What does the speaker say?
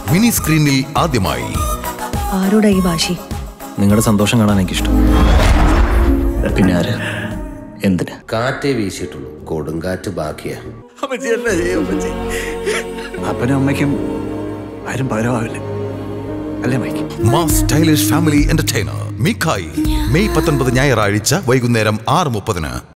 Mini സ്ക്രീനിൽ ആദ്യമായി. ആരോടാ ഈ വാശി? നിങ്ങളുടെ സന്തോഷം കാണാൻ എനിക്കിഷ്ടം. പിന്നെ ആര് എന്തിന്? കാറ്റേ വീശിയിട്ടുള്ളൂ, കൊടുങ്കാറ്റ് ബാക്കിയാ. അപ്പനും അമ്മയ്ക്കും ആരും പകരമാവില്ല അല്ലേ Mike? Mass stylish family entertainer മിക്കായി മെയ് 19 ഞായറാഴ്ച വൈകുന്നേരം 6:30.